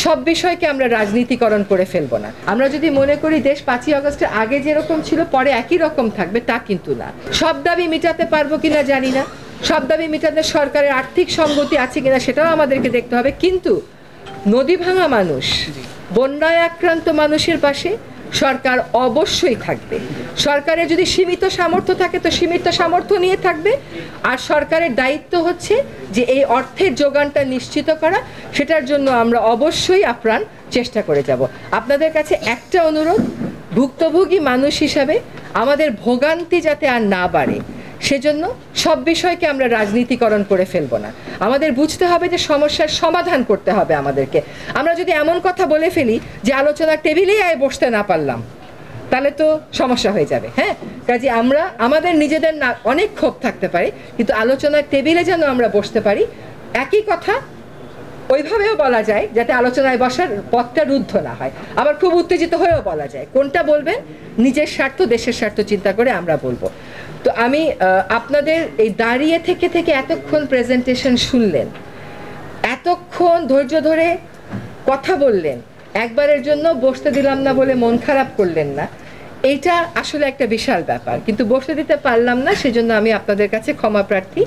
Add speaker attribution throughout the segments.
Speaker 1: সব বিষয়কে আমরা রাজনীতিকরণ করে ফেলবো না। আমরা যদি মনে করি দেশ 5ই আগস্টের আগে যেরকম ছিল পরে একই রকম থাকবে, তা কিন্তু না। সব দাবি মেটাতে পারবো কিনা জানি না, সব দাবি মেটাতে সরকারের আর্থিক সঙ্গতি আছে কিনা সেটাও আমাদেরকে দেখতে হবে, কিন্তু নদী ভাঙা মানুষ, বন্যায় আক্রান্ত মানুষের পাশে সরকার অবশ্যই থাকবে। সরকারের যদি সীমিত সামর্থ্য থাকে তো সীমিত সামর্থ্য নিয়ে থাকবে, আর সরকারের দায়িত্ব হচ্ছে যে এই অর্থের যোগানটা নিশ্চিত করা, সেটার জন্য আমরা অবশ্যই আপ্রাণ চেষ্টা করে যাব। আপনাদের কাছে একটা অনুরোধ, ভুক্তভোগী মানুষ হিসাবে আমাদের ভোগান্তি যাতে আর না বাড়ে সেজন্য সব বিষয়কে আমরা রাজনীতিকরণ করে ফেলবো না। আমাদের বুঝতে হবে যে সমস্যার সমাধান করতে হবে আমাদেরকে। আমরা যদি এমন কথা বলে ফেলি যে আলোচনার টেবিলেই আয় বসতে না পারলাম, তাহলে তো সমস্যা হয়ে যাবে। হ্যাঁ, কাজে আমরা আমাদের নিজেদের না অনেক ক্ষোভ থাকতে পারে, কিন্তু আলোচনার টেবিলে যেন আমরা বসতে পারি। একই কথা ওইভাবেও বলা যায় যাতে আলোচনায় বসার পথটা রুদ্ধ না হয়, আবার খুব উত্তেজিত হয়েও বলা যায়। কোনটা বলবেন নিজের স্বার্থ দেশের স্বার্থ চিন্তা করে আমরা বলবো। তো আমি আপনাদের এই দাঁড়িয়ে থেকে থেকে এতক্ষণ প্রেজেন্টেশন শুনলেন, এতক্ষণ ধৈর্য ধরে কথা বললেন, একবারের জন্য বসতে দিলাম না বলে মন খারাপ করলেন না, এইটা আসলে একটা বিশাল ব্যাপার। কিন্তু বসতে দিতে পারলাম না, সেজন্য আমি আপনাদের কাছে ক্ষমা প্রার্থী।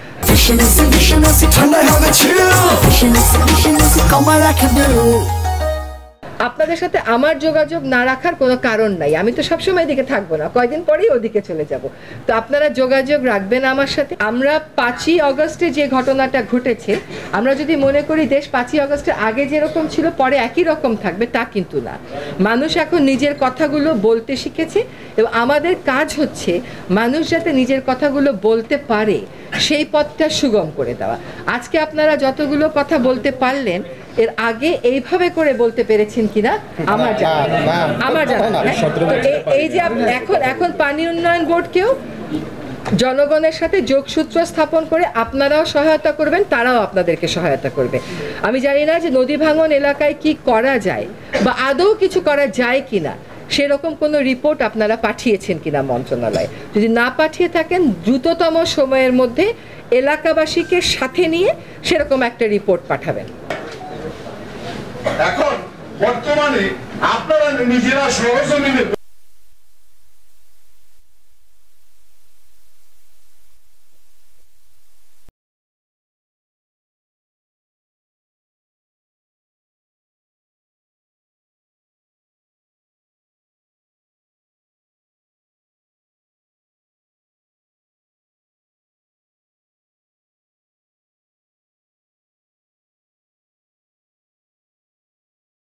Speaker 1: আপনাদের সাথে আমার যোগাযোগ না রাখার কোনো কারণ নাই, আমি তো সবসময় এদিকে থাকবো না, কয়দিন পরেই ওদিকে চলে যাব। তো আপনারা যোগাযোগ রাখবেন আমার সাথে। আমরা 5ই আগস্টে যে ঘটনাটা ঘটেছে, আমরা যদি মনে করি দেশ 5ই আগস্টের আগে যেরকম ছিল পরে একই রকম থাকবে, তা কিন্তু না। মানুষ এখন নিজের কথাগুলো বলতে শিখেছে, এবং আমাদের কাজ হচ্ছে মানুষ যাতে নিজের কথাগুলো বলতে পারে সেই পথটা সুগম করে দেওয়া। আজকে আপনারা যতগুলো কথা বলতে পারলেন, এর আগে এইভাবে করে বলতে পেরেছেন কিনা আমার জানা। এই যে এখন পানি উন্নয়ন বোর্ডকেও জনগণের সাথে যোগসূত্র স্থাপন করে আপনারাও সহায়তা করবেন, তারাও আপনাদেরকে সহায়তা করবে। আমি জানি না যে নদী ভাঙন এলাকায় কি করা যায় বা আদৌ কিছু করা যায় কিনা, সেরকম কোনো রিপোর্ট আপনারা পাঠিয়েছেন কিনা মন্ত্রণালয়ে। যদি না পাঠিয়ে থাকেন, দ্রুততম সময়ের মধ্যে এলাকাবাসীকে সাথে নিয়ে সেরকম একটা রিপোর্ট পাঠাবেন।
Speaker 2: এখন বর্তমানে আপনারা নিজেরা সহজমিনে